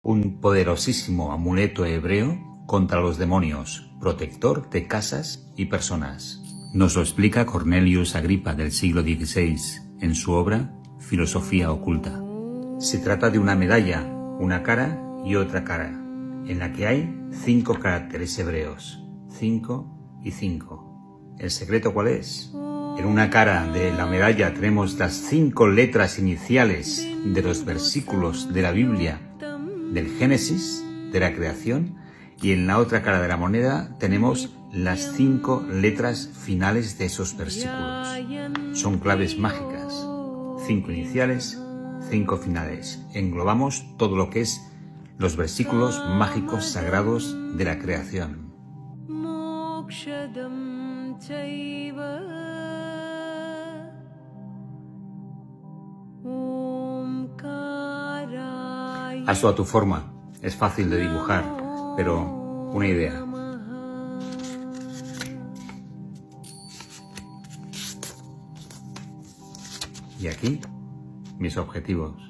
un poderosísimo amuleto hebreo contra los demonios, protector de casas y personas. Nos lo explica Cornelius Agripa del siglo XVI en su obra Filosofía oculta. Se trata de una medalla, una cara y otra cara, en la que hay 5 caracteres hebreos, 5 y 5. ¿El secreto cuál es? En una cara de la medalla tenemos las 5 letras iniciales de los versículos de la Biblia, del Génesis, de la creación, y en la otra cara de la moneda tenemos las 5 letras finales de esos versículos. Son claves mágicas, 5 iniciales, 5 finales. Englobamos todo lo que es los versículos mágicos sagrados de la creación. Hazlo a tu forma, es fácil de dibujar, pero una idea. Y aquí, mis objetivos.